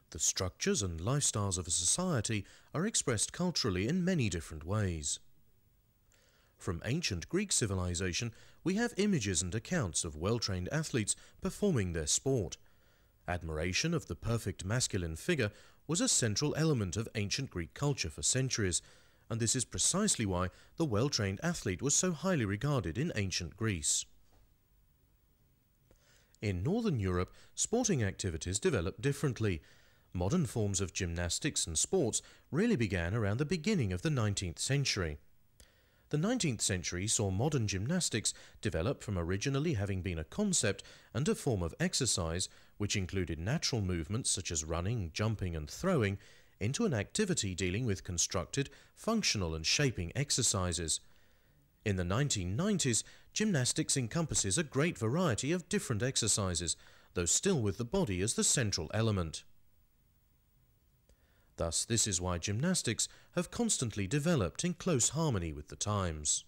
The structures and lifestyles of a society are expressed culturally in many different ways. From ancient Greek civilization, we have images and accounts of well-trained athletes performing their sport. Admiration of the perfect masculine figure was a central element of ancient Greek culture for centuries, and this is precisely why the well-trained athlete was so highly regarded in ancient Greece. In Northern Europe, sporting activities developed differently. Modern forms of gymnastics and sports really began around the beginning of the 19th century. The 19th century saw modern gymnastics develop from originally having been a concept and a form of exercise, which included natural movements such as running, jumping and throwing, into an activity dealing with constructed, functional and shaping exercises. In the 1990s, gymnastics encompasses a great variety of different exercises, though still with the body as the central element. Thus, this is why gymnastics have constantly developed in close harmony with the times.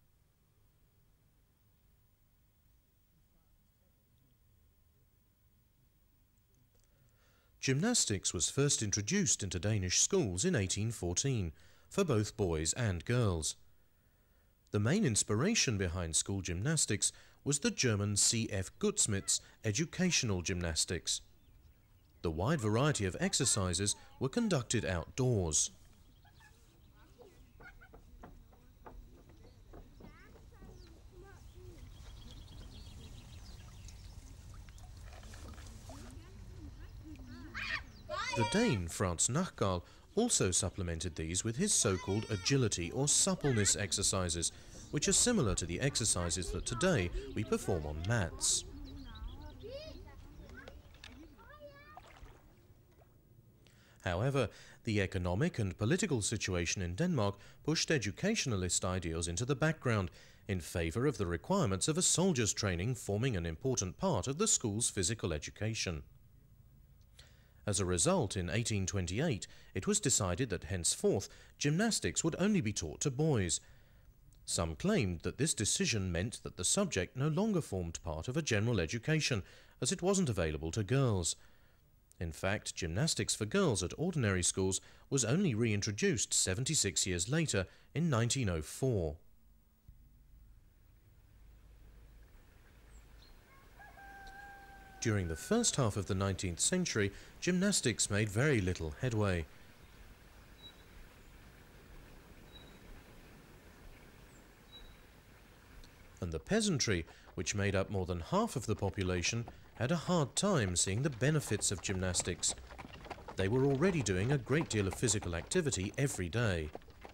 Gymnastics was first introduced into Danish schools in 1814, for both boys and girls. The main inspiration behind school gymnastics was the German C.F. Gutzmidt's educational gymnastics. The wide variety of exercises were conducted outdoors. The Dane Frans Nachgaal also supplemented these with his so-called agility or suppleness exercises, which are similar to the exercises that today we perform on mats. However, the economic and political situation in Denmark pushed educationalist ideals into the background in favour of the requirements of a soldier's training forming an important part of the school's physical education. As a result, in 1828, it was decided that henceforth gymnastics would only be taught to boys. Some claimed that this decision meant that the subject no longer formed part of a general education, as it wasn't available to girls. In fact, gymnastics for girls at ordinary schools was only reintroduced 76 years later in 1904. During the first half of the 19th century, gymnastics made very little headway. And the peasantry, which made up more than half of the population, had a hard time seeing the benefits of gymnastics. They were already doing a great deal of physical activity every day.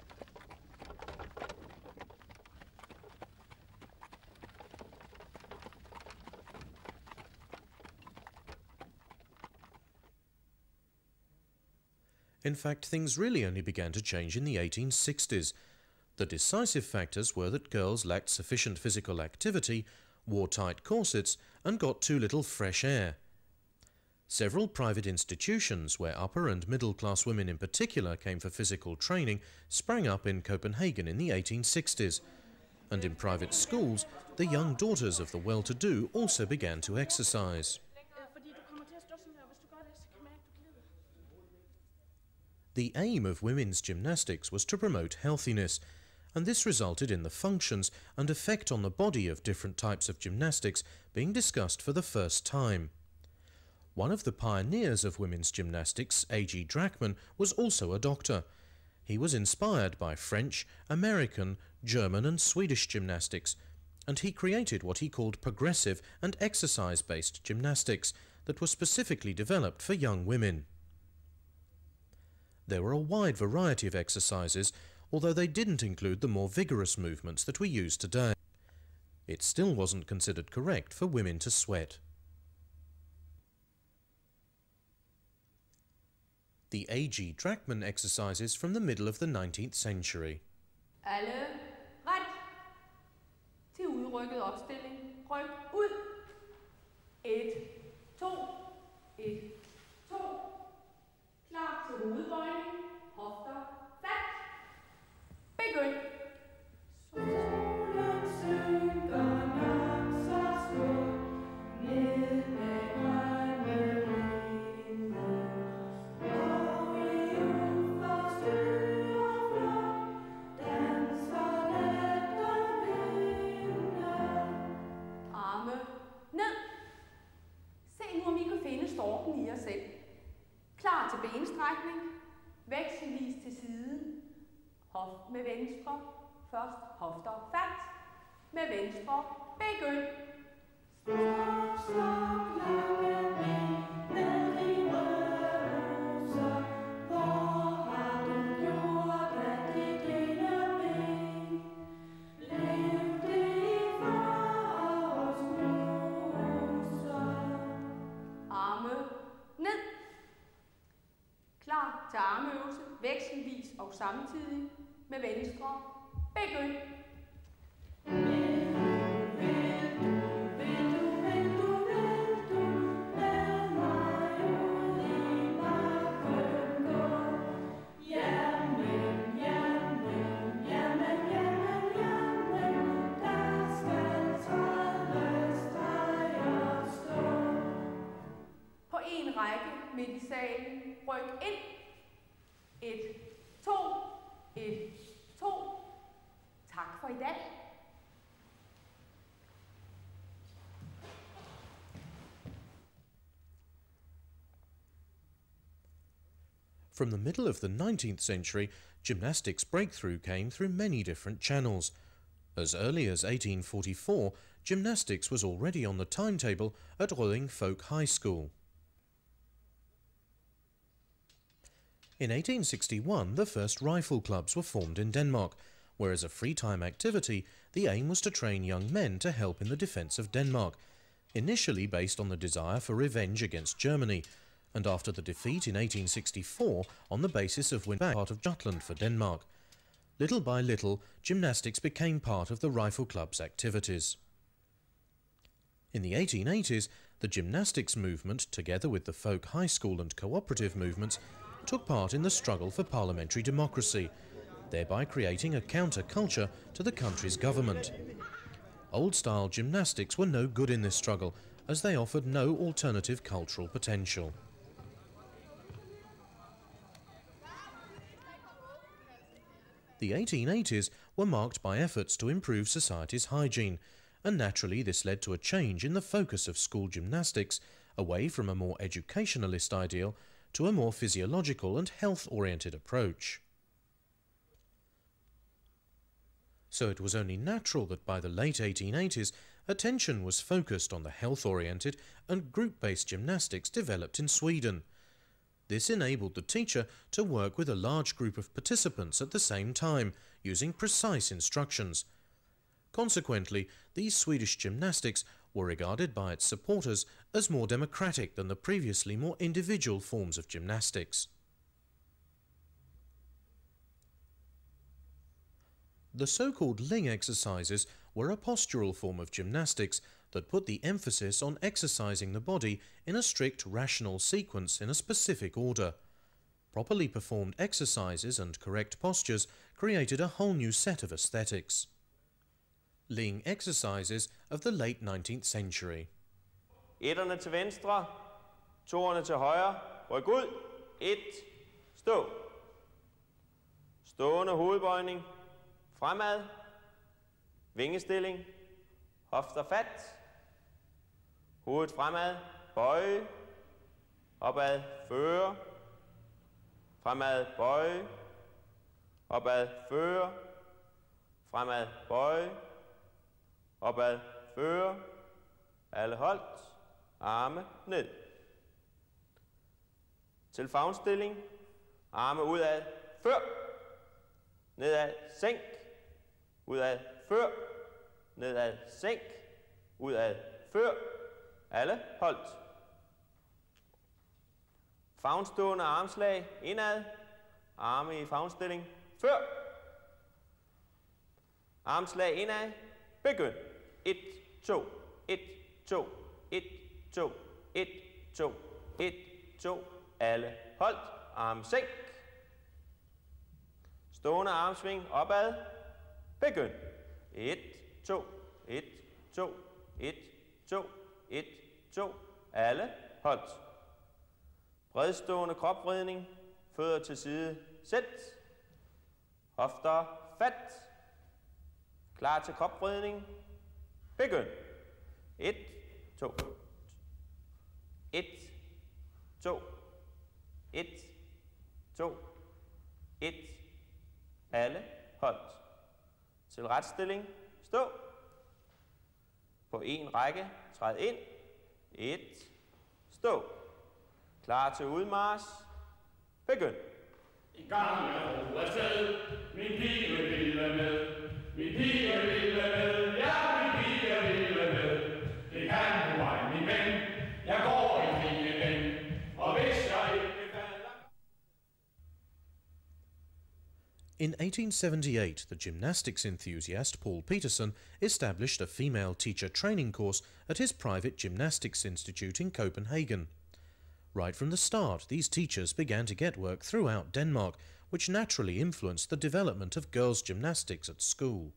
In fact, things really only began to change in the 1860s. The decisive factors were that girls lacked sufficient physical activity, wore tight corsets, and got too little fresh air. Several private institutions, where upper and middle-class women in particular came for physical training, sprang up in Copenhagen in the 1860s. And in private schools, the young daughters of the well-to-do also began to exercise. The aim of women's gymnastics was to promote healthiness, and this resulted in the functions and effect on the body of different types of gymnastics being discussed for the first time. One of the pioneers of women's gymnastics, A.G. Drachmann, was also a doctor. He was inspired by French, American, German and Swedish gymnastics, and he created what he called progressive and exercise-based gymnastics that were specifically developed for young women. There were a wide variety of exercises, although they didn't include the more vigorous movements that we use today. It still wasn't considered correct for women to sweat. The A.G. Drachmann exercises from the middle of the 19th century. Alle ret til udrykket opstilling. Ryk ud. 1, 2, 1, 2. Klar til hovedbøjning. Hofter fat. Begynd. Solen synker nat så smukt ned ad grønne himmel. Vekselvis til siden. Hoft med venstre. Først hofter fat. Med venstre. Begynd. Stop, stop, lange ben, med dine roser. Hvor har du gjort af dit ene ben? Lev det for os moser. Arme ned. Klar til armøvelse, vekselvis og samtidig med venstre. Begynd. På en række midt i salen. Ryk ind. 1, 2, 1, 2. Tak for i dag. From the middle of the 19th century, gymnastics' breakthrough came through many different channels. As early as 1844, gymnastics was already on the timetable at Rødding Folk High School. In 1861, the first rifle clubs were formed in Denmark, where as a free-time activity, the aim was to train young men to help in the defence of Denmark, initially based on the desire for revenge against Germany, and after the defeat in 1864 on the basis of winning part of Jutland for Denmark. Little by little, gymnastics became part of the rifle club's activities. In the 1880s, the gymnastics movement, together with the folk high school and cooperative movements, took part in the struggle for parliamentary democracy, thereby creating a counter-culture to the country's government. Old-style gymnastics were no good in this struggle, as they offered no alternative cultural potential. The 1880s were marked by efforts to improve society's hygiene, and naturally this led to a change in the focus of school gymnastics, away from a more educationalist ideal to a more physiological and health-oriented approach. So it was only natural that by the late 1880s, attention was focused on the health-oriented and group-based gymnastics developed in Sweden. This enabled the teacher to work with a large group of participants at the same time, using precise instructions. Consequently, these Swedish gymnastics were regarded by its supporters as more democratic than the previously more individual forms of gymnastics. The so-called Ling exercises were a postural form of gymnastics that put the emphasis on exercising the body in a strict rational sequence in a specific order. Properly performed exercises and correct postures created a whole new set of aesthetics. Ling exercises of the late 19th century. Etterne til venstre, toerne til højre, ryk ud, 1, stå. Stående hovedbøjning, fremad, vingestilling, hofter fat, hovedet fremad, bøje, opad, føre, fremad, bøje, opad, føre, fremad, bøje, opad, føre, alle holdt, arme ned. Til favnstilling, arme udad, før, nedad, sænk, udad, før, nedad, sænk, udad, før, alle holdt. Favnstående armslag, indad, arme i favnstilling, før, armslag indad, begynd. 1, 2, 1, 2, 1, 2, 1, 2, 1, 2, alle holdt, arm sænk. Stående armsving opad, begynd. 1, 2, 1, 2, 1, 2, 1, 2, alle holdt. Bredstående kropvridning, fødder til side, sæt. Hofter fat. Klar til kropvridning. Begynd. 1, 2, 1, 2, 1, 2, 1. Alle holdt. Til retstilling. Stå. På en række. Træd ind. 1. Stå. Klar til udmarch. Begynd. I gang med ro afsted, min pige ville med. Min pige ville med, ja, min pige ville med. Det kan du ej, min ven, jeg går en fine ven. Og hvis jeg ikke falder... In 1878, the gymnastics enthusiast Paul Peterson established a female teacher training course at his private gymnastics institute in Copenhagen. Right from the start, these teachers began to get work throughout Denmark, which naturally influenced the development of girls' gymnastics at school.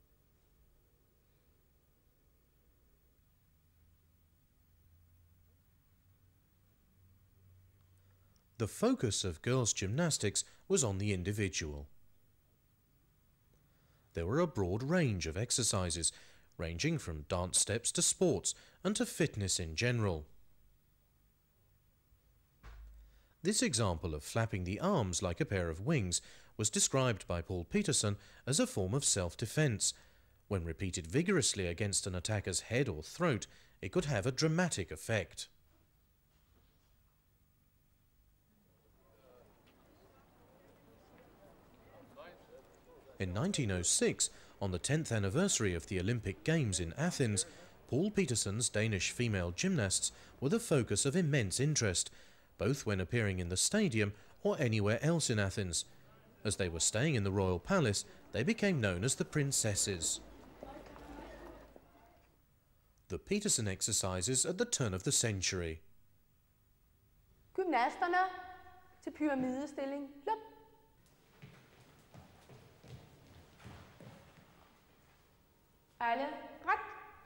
The focus of girls' gymnastics was on the individual. There were a broad range of exercises, ranging from dance steps to sports and to fitness in general. This example of flapping the arms like a pair of wings was described by Paul Peterson as a form of self-defense. When repeated vigorously against an attacker's head or throat, it could have a dramatic effect. In 1906, on the 10th anniversary of the Olympic Games in Athens, Paul Peterson's Danish female gymnasts were the focus of immense interest, both when appearing in the stadium or anywhere else in Athens. As they were staying in the royal palace, they became known as the princesses. The Peterson exercises at the turn of the century. Gymnasterne til pyramidestilling. Løb. Alle ret.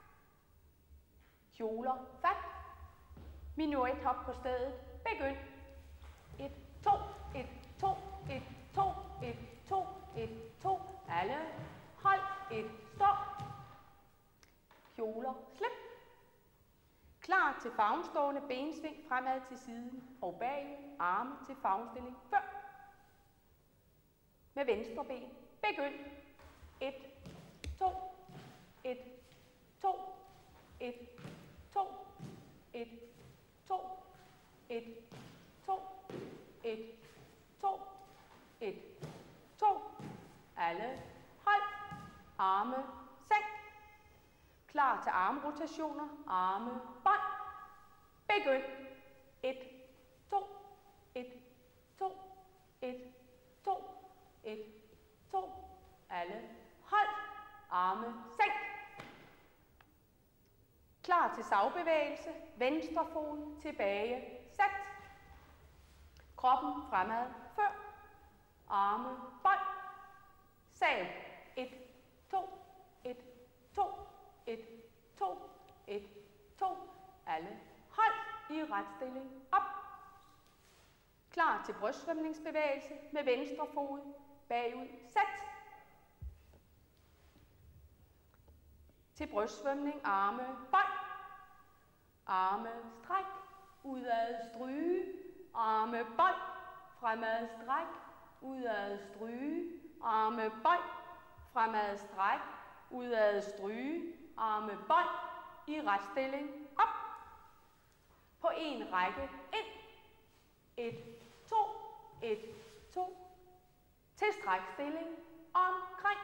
Kjoler fat. Minuet hop på stedet. Begynd. 1, 2, 1, 2, 1, 2, 1, 2, 1, 2. Alle. Hold. 1, stop. Kjoler slip. Klar til favnstående bensving fremad til siden og bag. Arme til favnstilling før. Med venstre ben. Begynd. 1, 2, 1, 2, 1, 2, 1, 2, 1, 2, 1, 2, 1, 2. Alle. Hold. Arme. Sænk. Klar til armrotationer. Arme. Bånd. Begynd. 1, 2, 1, 2, 1, 2, 1, 2. Alle. Hold. Arme. Sænk. Klar til savbevægelse. Venstre fod tilbage. Sæt. Kroppen fremad. Før. Arme. Bånd. Sav. 1, 2, 1, 2, 1, 2, 1, 2. Alle. Hold i retstilling. Op. Klar til brystsvømningsbevægelse med venstre fod. Bagud. Sæt. Til brystsvømning. Arme. Bånd. Arme. Stræk. Udad stryge. Arme. Bånd. Fremad stræk. Udad stryge. Arme. Bånd. Fremad stræk. Udad stryge. Arme. Bånd. I retstilling. Op. På en række. Ind. 1, 2, 1, 2. Til strækstilling. Omkring.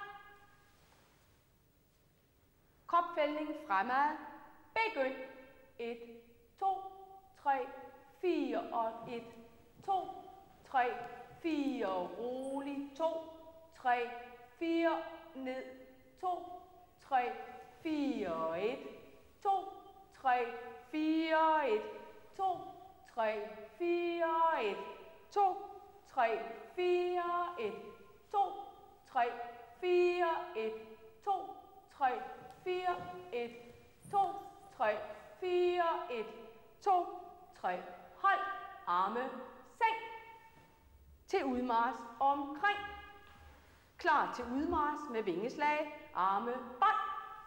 Kropfældning fremad. Begynd. 1, 2, 3, 4 og 1, 2, 3, 4. Rolig. 2, 3, 4. Ned. 2, 3, 4. 1, 2, 3, 4. 1, 2, 3, 4. 1, 2, 3, 4. 1, 2, 3, 4. 1, 2, 3, 4, 1, 2, 3, 4, 1, 2, 3. Hold. Arme. Sænk. Til udmarch omkring. Klar til udmarch med vingeslag. Arme. Bånd.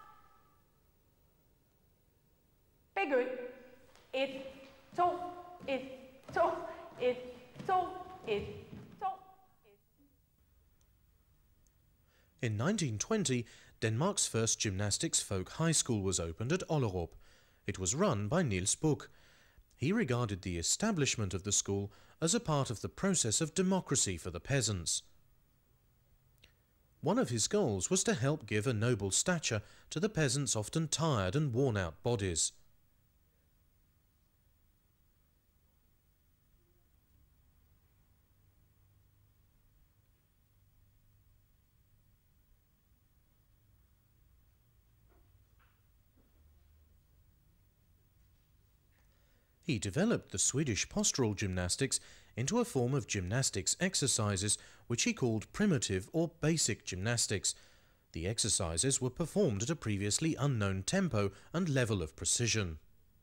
Begynd. 1, 2, 1, 2, 1, 2, 1, 2, 1. In 1920, Denmark's first gymnastics folk high school was opened at Ollerup. It was run by Niels Buch. He regarded the establishment of the school as a part of the process of democracy for the peasants. One of his goals was to help give a noble stature to the peasants' often tired and worn-out bodies. He developed the Swedish postural gymnastics into a form of gymnastics exercises which he called primitive or basic gymnastics. The exercises were performed at a previously unknown tempo and level of precision.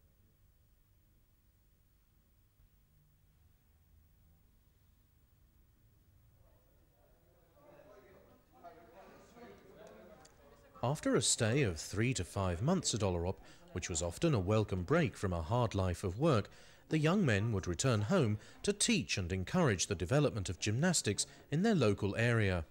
After a stay of 3 to 5 months at Ollerup, which was often a welcome break from a hard life of work, the young men would return home to teach and encourage the development of gymnastics in their local area.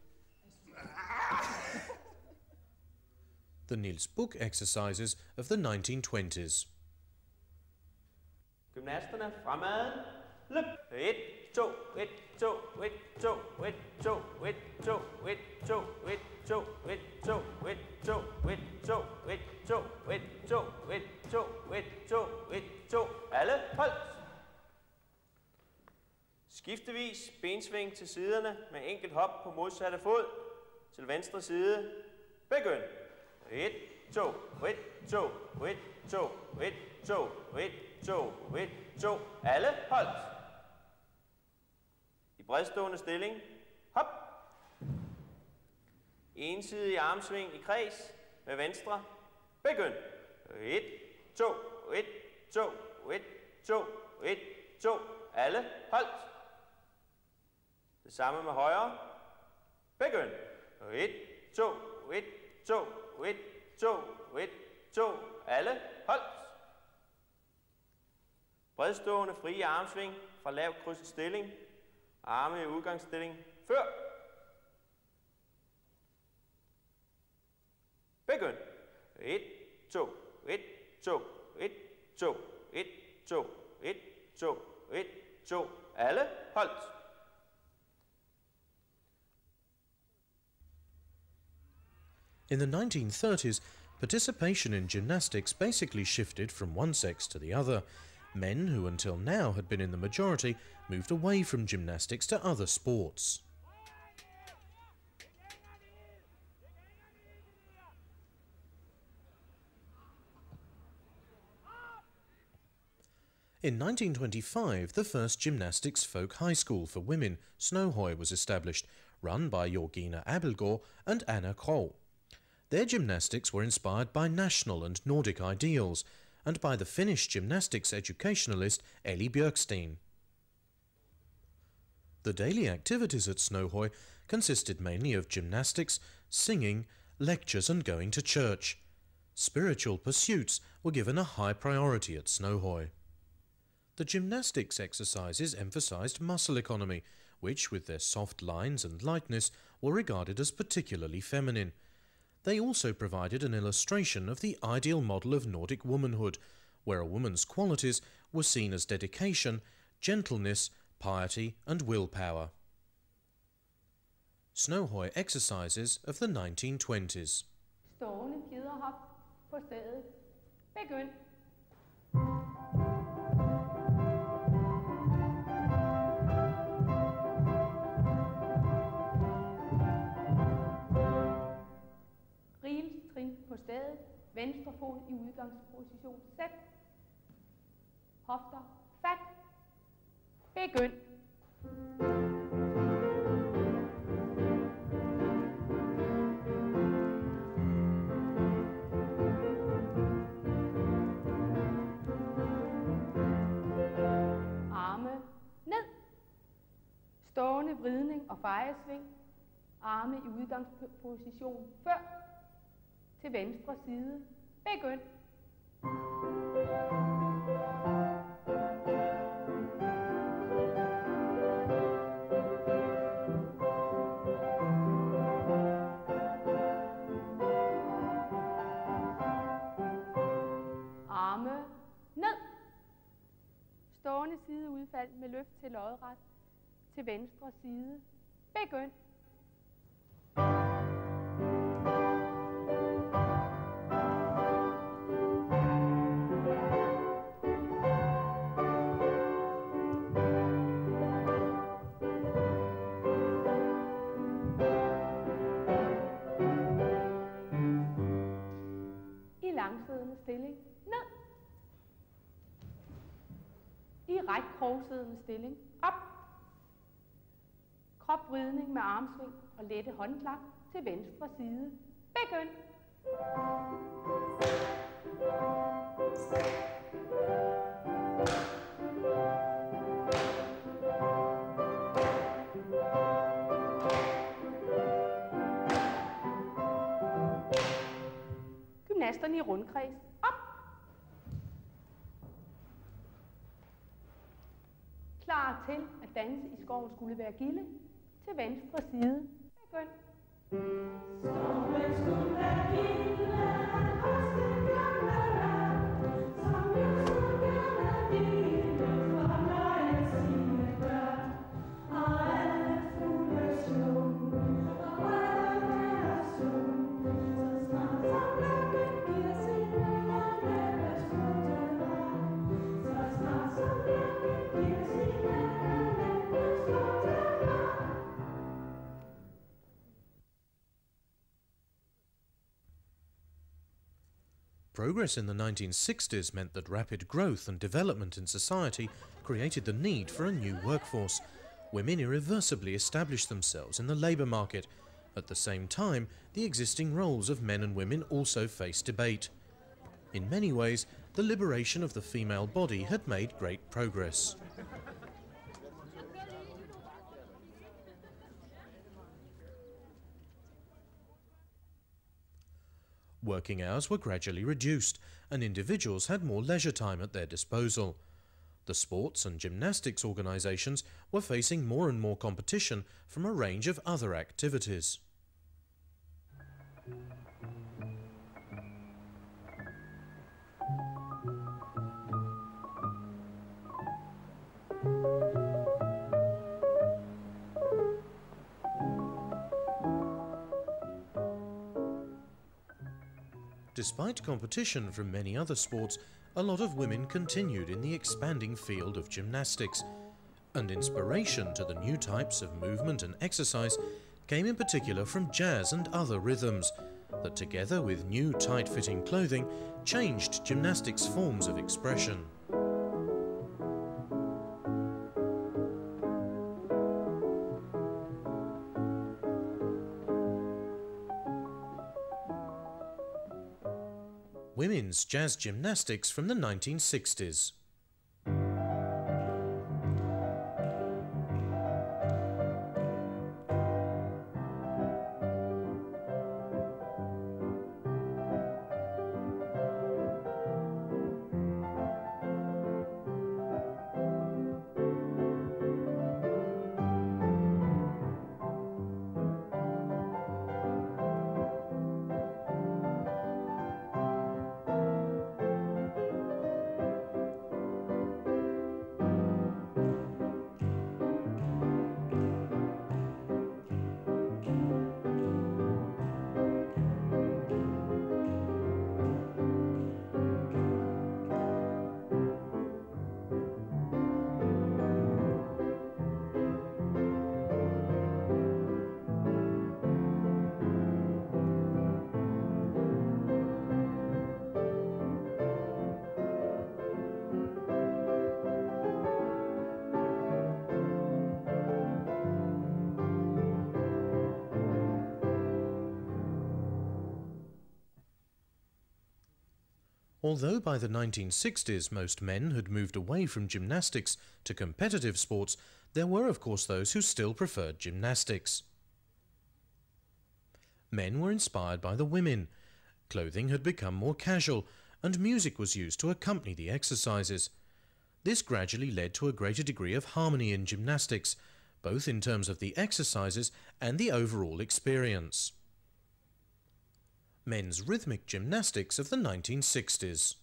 The Niels Buch exercises of the 1920s. Gymnasterne fremad. Løb. 1, 2, 1, 2, 1, 2, 1, 2, 1, 2, 1, 2, 1, 2, 1, 2, 1, 2, 1, 2, 1, 2, 1, 2, 1, 2, 1, 2, 1, 2. Alle holdt. Skiftevis bensving til siderne med enkelt hop på modsatte fod. Til venstre side. Begynd. 1, 2, 1, 2, 1, 2, 1, 2, 1, 2, 1, 2. Alle holdt. I bredstående stilling. Hop. Ensidig armsving i kreds med venstre. Begynd. 1, 2, 1, 2, 1, 2, 1, 2. Alle holdt. Det samme med højre. Begynd. 1, 2, 1, 2, 1, 2, 1, 2. Alle holdt. Bredstående frie armsving fra lavt krydset stilling. Arme i udgangsstilling. Før. Begynd. 1, 2, 1, 2, 1, 2, 1, 2, 1, 2, 1, 2. Alle holdt. In the 1930s, participation in gymnastics basically shifted from one sex to the other. Men who until now had been in the majority moved away from gymnastics to other sports. In 1925, the first gymnastics folk high school for women, Snoghøj, was established, run by Georgina Abildgaard and Anna Krogh. Their gymnastics were inspired by national and Nordic ideals, and by the Finnish gymnastics educationalist Elli Björksten. The daily activities at Snoghøj consisted mainly of gymnastics, singing, lectures and going to church. Spiritual pursuits were given a high priority at Snoghøj. The gymnastics exercises emphasized muscle economy, which, with their soft lines and lightness, were regarded as particularly feminine. They also provided an illustration of the ideal model of Nordic womanhood, where a woman's qualities were seen as dedication, gentleness, piety and willpower. Snoghøj exercises of the 1920s. Stående fjederhop på stedet. Begynd. Rimstrin på stedet. Venstre fod i udgangsposition. Sæt. Hofter. Fat. Begynd. Arme ned. Stående vridning og fejesving. Arme i udgangsposition før. Til venstre side. Begynd. til lodret til venstre side. Begynd. I langsiddende stilling. Ned. I ret krogsiddende stilling. Op. Kropvridning med armsving og lette håndklap til venstre side. Begynd. Gymnasterne i rundkreds. Op. Klar til at danse i skoven skulle være gilde. Til venstre side. Begynd. Skoven skulle være gilde, hos den gamle land, som jo skulle gerne ville fornøje sine børn. Og alle fugle slung, og røven er sung, så snart som løkken giver sin næbbes fotevej. Så snart som løkken giver sin næbbes fotevej. Progress in the 1960s meant that rapid growth and development in society created the need for a new workforce. Women irreversibly established themselves in the labour market. At the same time, the existing roles of men and women also faced debate. In many ways, the liberation of the female body had made great progress. Working hours were gradually reduced, and individuals had more leisure time at their disposal. The sports and gymnastics organisations were facing more and more competition from a range of other activities. Despite competition from many other sports, a lot of women continued in the expanding field of gymnastics, and inspiration to the new types of movement and exercise came in particular from jazz and other rhythms that, together with new tight-fitting clothing, changed gymnastics' forms of expression. Women's jazz gymnastics from the 1960s. Although by the 1960s most men had moved away from gymnastics to competitive sports, there were of course those who still preferred gymnastics. Men were inspired by the women. Clothing had become more casual, and music was used to accompany the exercises. This gradually led to a greater degree of harmony in gymnastics, both in terms of the exercises and the overall experience. Men's rhythmic gymnastics of the 1960s.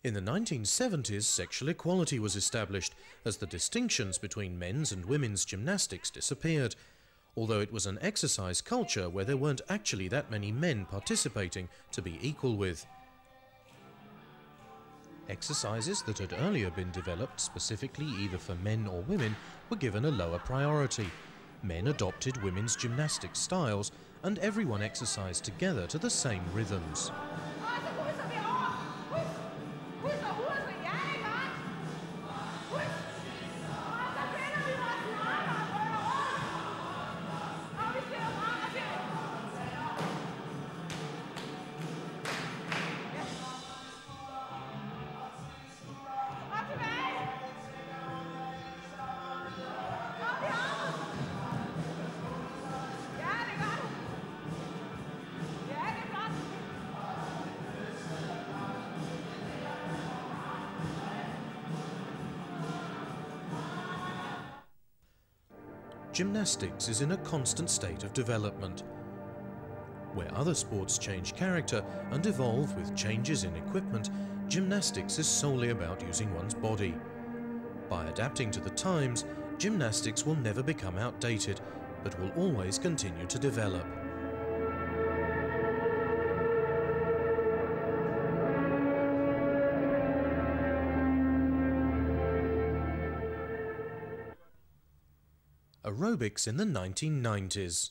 In the 1970s, sexual equality was established as the distinctions between men's and women's gymnastics disappeared, although it was an exercise culture where there weren't actually that many men participating to be equal with. Exercises that had earlier been developed specifically either for men or women were given a lower priority. Men adopted women's gymnastic styles, and everyone exercised together to the same rhythms. Gymnastics is in a constant state of development. Where other sports change character and evolve with changes in equipment, gymnastics is solely about using one's body. By adapting to the times, gymnastics will never become outdated, but will always continue to develop. Aerobics in the 1990s.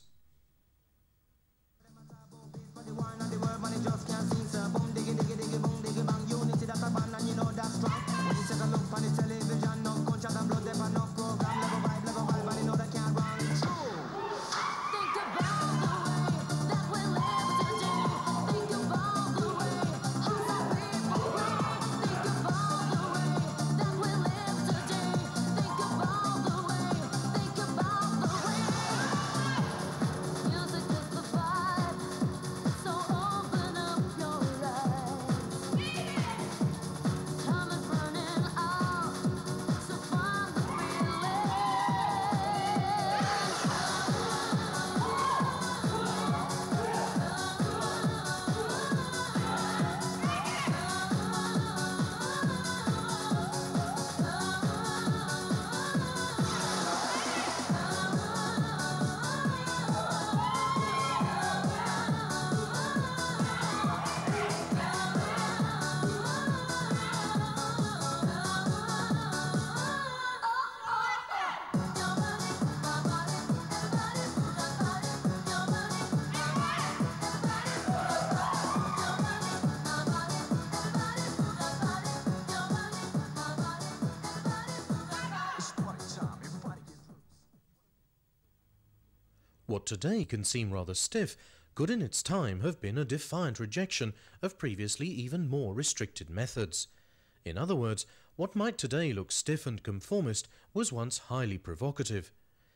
What today can seem rather stiff could in its time have been a defiant rejection of previously even more restricted methods. In other words, what might today look stiff and conformist was once highly provocative.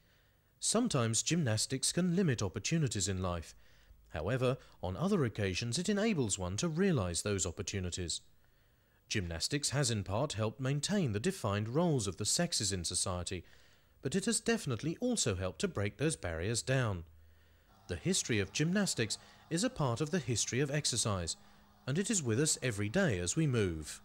Sometimes gymnastics can limit opportunities in life. However, on other occasions it enables one to realize those opportunities. Gymnastics has in part helped maintain the defined roles of the sexes in society, but it has definitely also helped to break those barriers down. The history of gymnastics is a part of the history of exercise, and it is with us every day as we move.